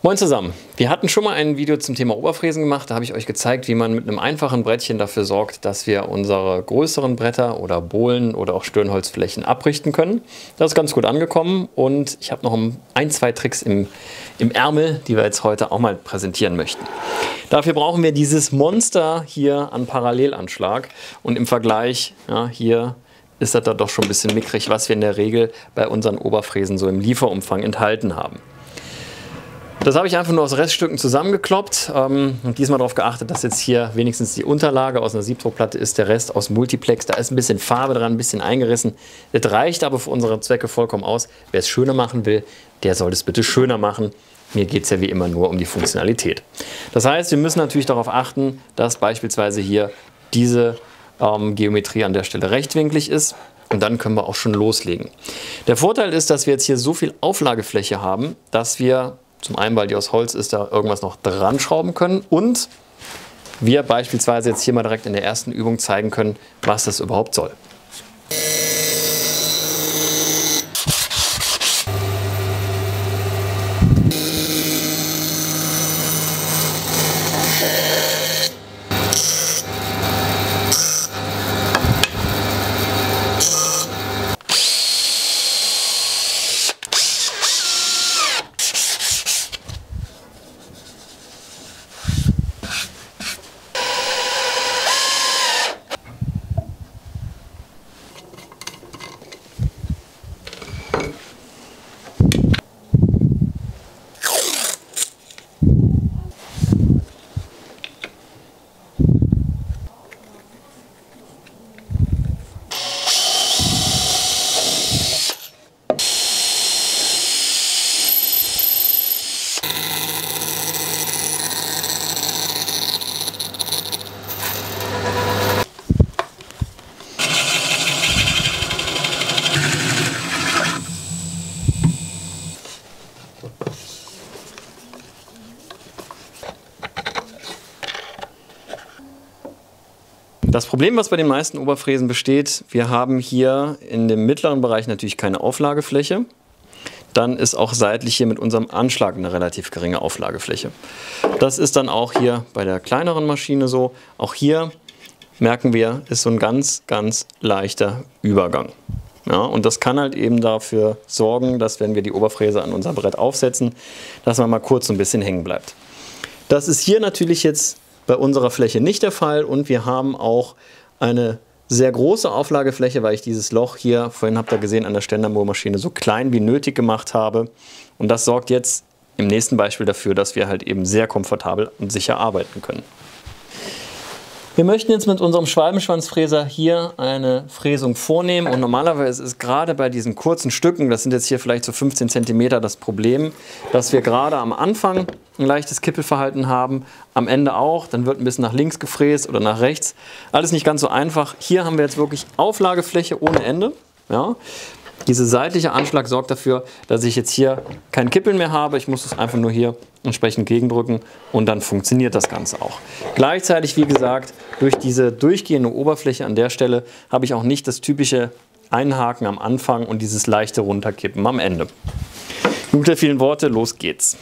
Moin zusammen! Wir hatten schon mal ein Video zum Thema Oberfräsen gemacht. Da habe ich euch gezeigt, wie man mit einem einfachen Brettchen dafür sorgt, dass wir unsere größeren Bretter oder Bohlen oder auch Stirnholzflächen abrichten können. Das ist ganz gut angekommen und ich habe noch ein, zwei Tricks im Ärmel, die wir jetzt heute auch mal präsentieren möchten. Dafür brauchen wir dieses Monster hier an Parallelanschlag und im Vergleich, ja, hier ist das da doch schon ein bisschen mickrig, was wir in der Regel bei unseren Oberfräsen so im Lieferumfang enthalten haben. Das habe ich einfach nur aus Reststücken zusammengekloppt und diesmal darauf geachtet, dass jetzt hier wenigstens die Unterlage aus einer Siebdruckplatte ist, der Rest aus Multiplex. Da ist ein bisschen Farbe dran, ein bisschen eingerissen. Das reicht aber für unsere Zwecke vollkommen aus. Wer es schöner machen will, der soll es bitte schöner machen. Mir geht es ja wie immer nur um die Funktionalität. Das heißt, wir müssen natürlich darauf achten, dass beispielsweise hier diese Geometrie an der Stelle rechtwinklig ist. Und dann können wir auch schon loslegen. Der Vorteil ist, dass wir jetzt hier so viel Auflagefläche haben, dass wir zum einen, weil die aus Holz ist, da irgendwas noch dran schrauben können und wir beispielsweise jetzt hier mal direkt in der ersten Übung zeigen können, was das überhaupt soll. Das Problem, was bei den meisten Oberfräsen besteht, wir haben hier in dem mittleren Bereich natürlich keine Auflagefläche. Dann ist auch seitlich hier mit unserem Anschlag eine relativ geringe Auflagefläche. Das ist dann auch hier bei der kleineren Maschine so. Auch hier merken wir, ist so ein ganz, ganz leichter Übergang. Ja, und das kann halt eben dafür sorgen, dass wenn wir die Oberfräse an unser Brett aufsetzen, dass man mal kurz so ein bisschen hängen bleibt. Das ist hier natürlich jetzt bei unserer Fläche nicht der Fall und wir haben auch eine sehr große Auflagefläche, weil ich dieses Loch hier, vorhin habt ihr gesehen, an der Ständerbohrmaschine so klein wie nötig gemacht habe. Und das sorgt jetzt im nächsten Beispiel dafür, dass wir halt eben sehr komfortabel und sicher arbeiten können. Wir möchten jetzt mit unserem Schwalbenschwanzfräser hier eine Fräsung vornehmen und normalerweise ist gerade bei diesen kurzen Stücken, das sind jetzt hier vielleicht so 15 cm, das Problem, dass wir gerade am Anfang ein leichtes Kippelverhalten haben, am Ende auch, dann wird ein bisschen nach links gefräst oder nach rechts. Alles nicht ganz so einfach. Hier haben wir jetzt wirklich Auflagefläche ohne Ende. Ja. Dieser seitliche Anschlag sorgt dafür, dass ich jetzt hier kein Kippeln mehr habe. Ich muss es einfach nur hier entsprechend gegendrücken und dann funktioniert das Ganze auch. Gleichzeitig, wie gesagt, durch diese durchgehende Oberfläche an der Stelle habe ich auch nicht das typische Einhaken am Anfang und dieses leichte Runterkippen am Ende. Genug der vielen Worte, los geht's.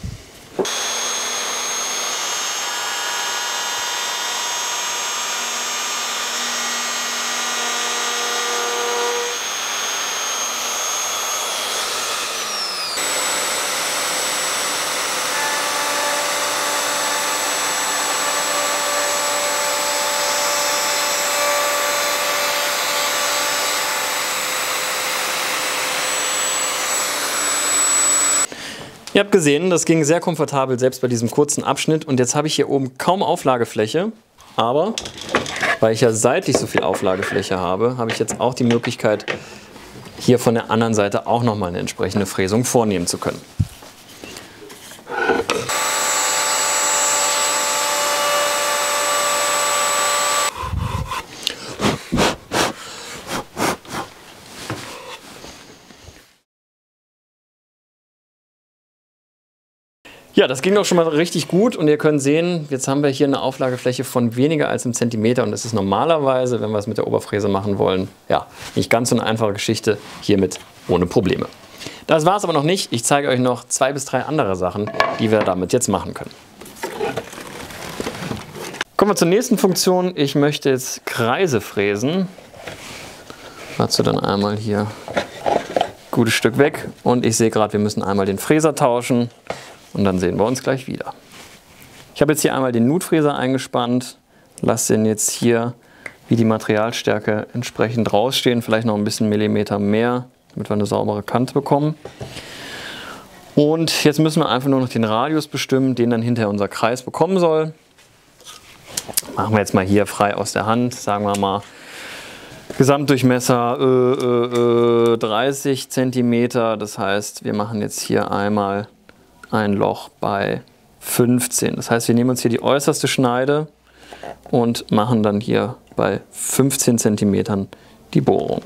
Ihr habt gesehen, das ging sehr komfortabel, selbst bei diesem kurzen Abschnitt. Und jetzt habe ich hier oben kaum Auflagefläche. Aber weil ich ja seitlich so viel Auflagefläche habe, habe ich jetzt auch die Möglichkeit, hier von der anderen Seite auch nochmal eine entsprechende Fräsung vornehmen zu können. Ja, das ging doch schon mal richtig gut und ihr könnt sehen, jetzt haben wir hier eine Auflagefläche von weniger als einem Zentimeter und das ist normalerweise, wenn wir es mit der Oberfräse machen wollen, ja, nicht ganz so eine einfache Geschichte, hiermit ohne Probleme. Das war es aber noch nicht. Ich zeige euch noch 2 bis 3 andere Sachen, die wir damit jetzt machen können. Kommen wir zur nächsten Funktion. Ich möchte jetzt Kreise fräsen. Dazu dann einmal hier ein gutes Stück weg. Und ich sehe gerade, wir müssen einmal den Fräser tauschen. Und dann sehen wir uns gleich wieder. Ich habe jetzt hier einmal den Nutfräser eingespannt. Lasse den jetzt hier wie die Materialstärke entsprechend rausstehen. Vielleicht noch ein bisschen Millimeter mehr, damit wir eine saubere Kante bekommen. Und jetzt müssen wir einfach nur noch den Radius bestimmen, den dann hinterher unser Kreis bekommen soll. Machen wir jetzt mal hier frei aus der Hand, sagen wir mal Gesamtdurchmesser 30 cm. Das heißt, wir machen jetzt hier einmal ein Loch bei 15. Das heißt, wir nehmen uns hier die äußerste Schneide und machen dann hier bei 15 cm die Bohrung.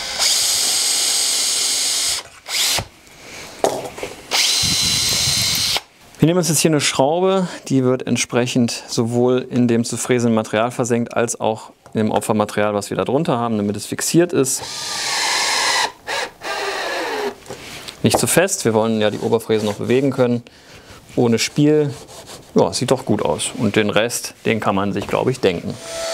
Wir nehmen uns jetzt hier eine Schraube, die wird entsprechend sowohl in dem zu fräsenden Material versenkt, als auch in dem Opfermaterial, was wir da drunter haben, damit es fixiert ist. Nicht zu fest, wir wollen ja die Oberfräse noch bewegen können, ohne Spiel. Ja, sieht doch gut aus. Und den Rest, den kann man sich, glaube ich, denken.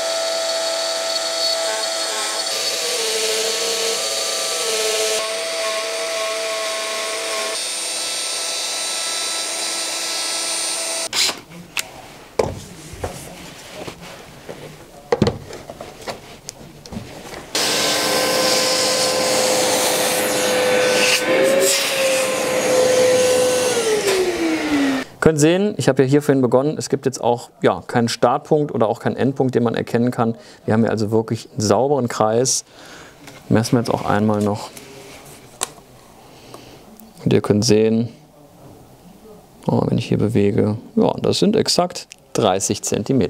Ihr könnt sehen, ich habe ja hier vorhin begonnen, es gibt jetzt auch keinen Startpunkt oder auch keinen Endpunkt, den man erkennen kann. Wir haben hier also wirklich einen sauberen Kreis. Messen wir jetzt auch einmal noch. Und ihr könnt sehen, wenn ich hier bewege, das sind exakt 30 cm.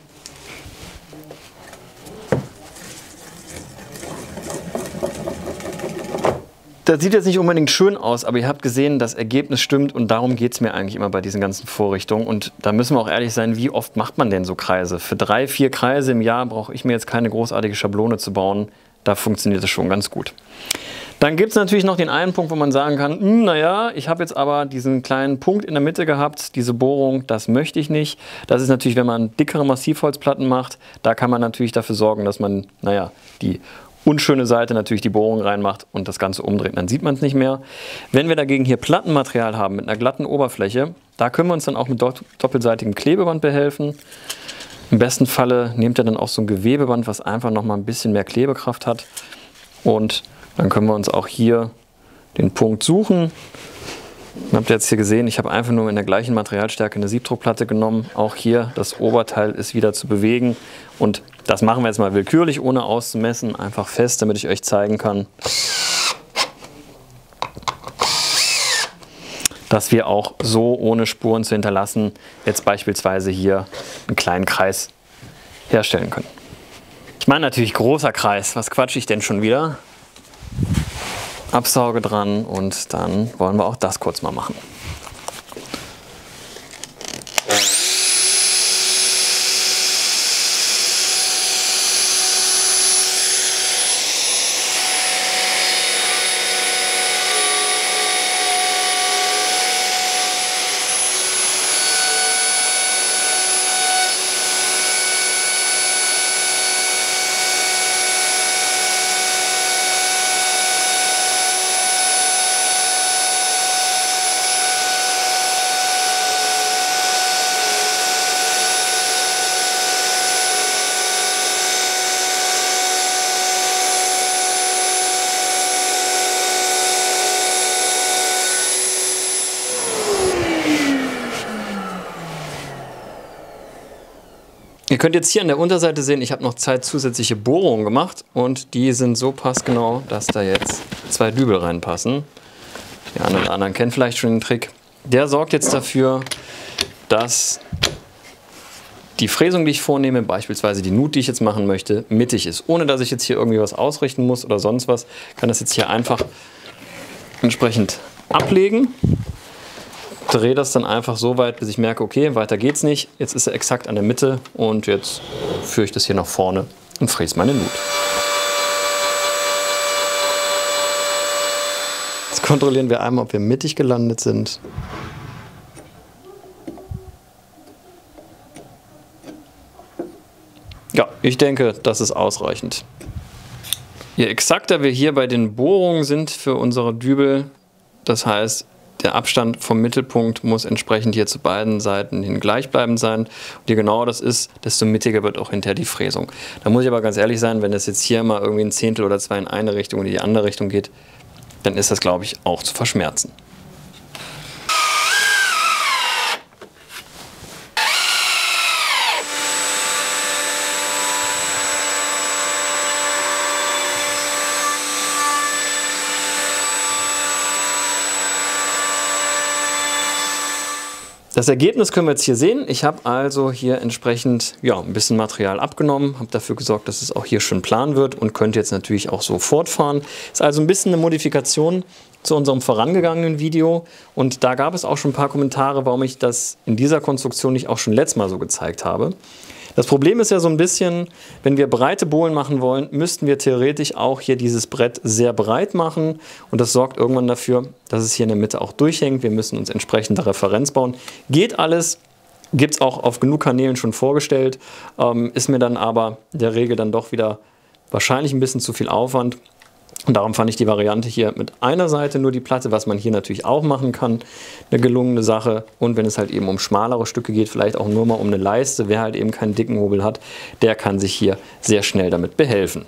Das sieht jetzt nicht unbedingt schön aus, aber ihr habt gesehen, das Ergebnis stimmt und darum geht es mir eigentlich immer bei diesen ganzen Vorrichtungen. Und da müssen wir auch ehrlich sein, wie oft macht man denn so Kreise? Für 3, 4 Kreise im Jahr brauche ich mir jetzt keine großartige Schablone zu bauen. Da funktioniert es schon ganz gut. Dann gibt es natürlich noch den einen Punkt, wo man sagen kann, naja, ich habe jetzt aber diesen kleinen Punkt in der Mitte gehabt, diese Bohrung, das möchte ich nicht. Das ist natürlich, wenn man dickere Massivholzplatten macht, da kann man natürlich dafür sorgen, dass man, die unschöne Seite natürlich die Bohrung reinmacht und das Ganze umdreht, dann sieht man es nicht mehr. Wenn wir dagegen hier Plattenmaterial haben mit einer glatten Oberfläche, da können wir uns dann auch mit doppelseitigem Klebeband behelfen. Im besten Falle nehmt ihr dann auch so ein Gewebeband, was einfach noch mal ein bisschen mehr Klebekraft hat. Und dann können wir uns auch hier den Punkt suchen. Habt ihr jetzt hier gesehen, ich habe einfach nur in der gleichen Materialstärke eine Siebdruckplatte genommen. Auch hier, das Oberteil ist wieder zu bewegen. Und das machen wir jetzt mal willkürlich, ohne auszumessen. Einfach fest, damit ich euch zeigen kann, dass wir auch so, ohne Spuren zu hinterlassen, jetzt beispielsweise hier einen kleinen Kreis herstellen können. Ich meine natürlich großer Kreis. Was quatsche ich denn schon wieder? Absauge dran und dann wollen wir auch das kurz mal machen. Ihr könnt jetzt hier an der Unterseite sehen, ich habe noch 2 zusätzliche Bohrungen gemacht und die sind so passgenau, dass da jetzt 2 Dübel reinpassen. Die einen oder anderen kennen vielleicht schon den Trick. Der sorgt jetzt dafür, dass die Fräsung, die ich vornehme, beispielsweise die Nut, die ich jetzt machen möchte, mittig ist. Ohne dass ich jetzt hier irgendwie was ausrichten muss oder sonst was, kann das jetzt hier einfach entsprechend ablegen. Drehe das dann einfach so weit, bis ich merke, okay, weiter geht's nicht. Jetzt ist er exakt an der Mitte und jetzt führe ich das hier nach vorne und fräse meine Nut. Jetzt kontrollieren wir einmal, ob wir mittig gelandet sind. Ja, ich denke, das ist ausreichend. Je exakter wir hier bei den Bohrungen sind für unsere Dübel, das heißt, der Abstand vom Mittelpunkt muss entsprechend hier zu beiden Seiten hin gleichbleibend sein. Und je genauer das ist, desto mittiger wird auch hinterher die Fräsung. Da muss ich aber ganz ehrlich sein, wenn es jetzt hier mal irgendwie ein Zehntel oder zwei in eine Richtung und in die andere Richtung geht, dann ist das, glaube ich, auch zu verschmerzen. Das Ergebnis können wir jetzt hier sehen. Ich habe also hier entsprechend ein bisschen Material abgenommen, habe dafür gesorgt, dass es auch hier schön plan wird und könnte jetzt natürlich auch so fortfahren. Ist also ein bisschen eine Modifikation zu unserem vorangegangenen Video und da gab es auch schon ein paar Kommentare, warum ich das in dieser Konstruktion nicht auch schon letztes Mal so gezeigt habe. Das Problem ist ja so ein bisschen, wenn wir breite Bohlen machen wollen, müssten wir theoretisch auch hier dieses Brett sehr breit machen und das sorgt irgendwann dafür, dass es hier in der Mitte auch durchhängt. Wir müssen uns entsprechende Referenz bauen. Geht alles, gibt es auch auf genug Kanälen schon vorgestellt, ist mir dann aber in der Regel dann doch wieder wahrscheinlich ein bisschen zu viel Aufwand. Und darum fand ich die Variante hier mit einer Seite nur die Platte, was man hier natürlich auch machen kann, eine gelungene Sache. Und wenn es halt eben um schmalere Stücke geht, vielleicht auch nur mal um eine Leiste, wer halt eben keinen dicken Hobel hat, der kann sich hier sehr schnell damit behelfen.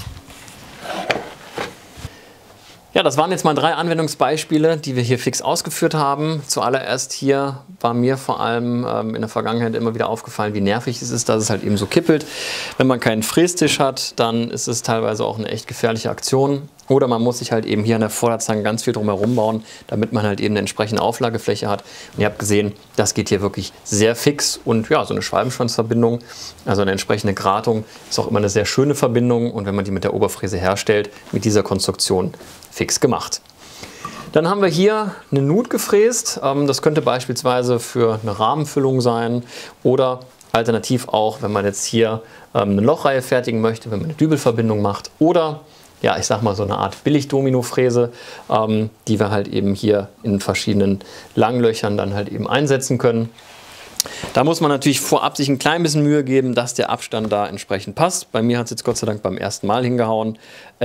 Ja, das waren jetzt mal 3 Anwendungsbeispiele, die wir hier fix ausgeführt haben. Zuallererst hier war mir vor allem in der Vergangenheit immer wieder aufgefallen, wie nervig es ist, dass es halt eben so kippelt. Wenn man keinen Frästisch hat, dann ist es teilweise auch eine echt gefährliche Aktion. Oder man muss sich halt eben hier an der Vorderzange ganz viel drumherum bauen, damit man halt eben eine entsprechende Auflagefläche hat. Und ihr habt gesehen, das geht hier wirklich sehr fix. Und ja, so eine Schwalbenschwanzverbindung, also eine entsprechende Gratung, ist auch immer eine sehr schöne Verbindung. Und wenn man die mit der Oberfräse herstellt, mit dieser Konstruktion fix gemacht. Dann haben wir hier eine Nut gefräst. Das könnte beispielsweise für eine Rahmenfüllung sein oder alternativ auch, wenn man jetzt hier eine Lochreihe fertigen möchte, wenn man eine Dübelverbindung macht oder ja, ich sag mal so eine Art Billig-Domino-Fräse, die wir halt eben hier in verschiedenen Langlöchern dann halt eben einsetzen können. Da muss man natürlich vorab sich ein klein bisschen Mühe geben, dass der Abstand da entsprechend passt. Bei mir hat es jetzt Gott sei Dank beim ersten Mal hingehauen.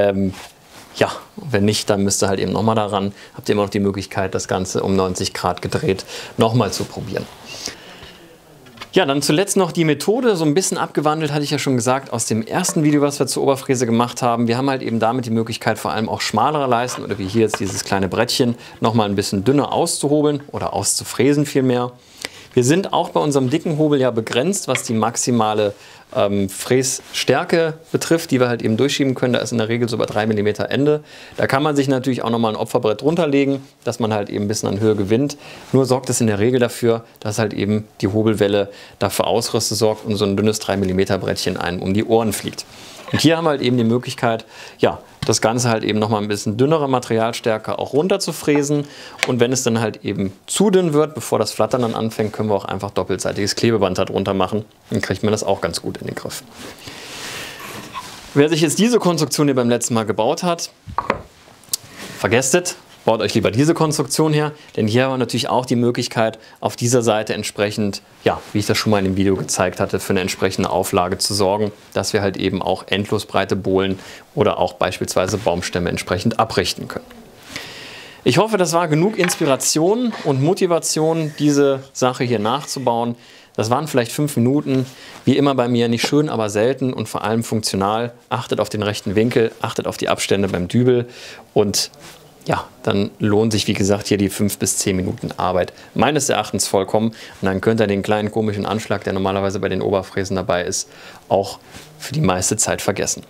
Ja, wenn nicht, dann müsst ihr halt eben nochmal daran. Habt ihr immer noch die Möglichkeit, das Ganze um 90 Grad gedreht nochmal zu probieren. Ja, dann zuletzt noch die Methode, so ein bisschen abgewandelt, hatte ich ja schon gesagt, aus dem ersten Video, was wir zur Oberfräse gemacht haben. Wir haben halt eben damit die Möglichkeit, vor allem auch schmalere Leisten oder wie hier jetzt dieses kleine Brettchen, nochmal ein bisschen dünner auszuhobeln oder auszufräsen vielmehr. Wir sind auch bei unserem dicken Hobel ja begrenzt, was die maximale Frässtärke betrifft, die wir halt eben durchschieben können. Da ist in der Regel so bei 3 mm Ende. Da kann man sich natürlich auch nochmal ein Opferbrett drunter legen, dass man halt eben ein bisschen an Höhe gewinnt. Nur sorgt es in der Regel dafür, dass halt eben die Hobelwelle dafür Ausrüste sorgt und so ein dünnes 3 mm Brettchen einem um die Ohren fliegt. Und hier haben wir halt eben die Möglichkeit, ja, das Ganze halt eben nochmal ein bisschen dünnere Materialstärke auch runter zu fräsen. Und wenn es dann halt eben zu dünn wird, bevor das Flattern dann anfängt, können wir auch einfach doppelseitiges Klebeband darunter machen. Dann kriegt man das auch ganz gut in den Griff. Wer sich jetzt diese Konstruktion hier beim letzten Mal gebaut hat, vergesst es. Baut euch lieber diese Konstruktion her, denn hier haben wir natürlich auch die Möglichkeit, auf dieser Seite entsprechend, ja, wie ich das schon mal in dem Video gezeigt hatte, für eine entsprechende Auflage zu sorgen, dass wir halt eben auch endlos breite Bohlen oder auch beispielsweise Baumstämme entsprechend abrichten können. Ich hoffe, das war genug Inspiration und Motivation, diese Sache hier nachzubauen. Das waren vielleicht 5 Minuten, wie immer bei mir, nicht schön, aber selten und vor allem funktional. Achtet auf den rechten Winkel, achtet auf die Abstände beim Dübel und ja, dann lohnt sich, wie gesagt, hier die 5 bis 10 Minuten Arbeit meines Erachtens vollkommen. Und dann könnt ihr den kleinen komischen Anschlag, der normalerweise bei den Oberfräsen dabei ist, auch für die meiste Zeit vergessen.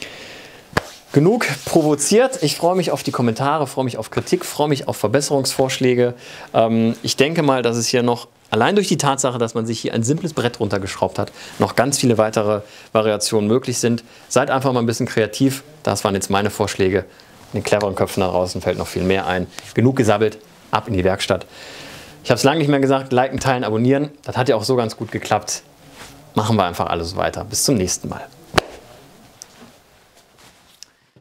Genug provoziert. Ich freue mich auf die Kommentare, freue mich auf Kritik, freue mich auf Verbesserungsvorschläge. Ich denke mal, dass es hier noch, allein durch die Tatsache, dass man sich hier ein simples Brett runtergeschraubt hat, noch ganz viele weitere Variationen möglich sind. Seid einfach mal ein bisschen kreativ. Das waren jetzt meine Vorschläge. Den cleveren Köpfen da draußen fällt noch viel mehr ein. Genug gesabbelt, ab in die Werkstatt. Ich habe es lange nicht mehr gesagt, liken, teilen, abonnieren. Das hat ja auch so ganz gut geklappt. Machen wir einfach alles weiter. Bis zum nächsten Mal.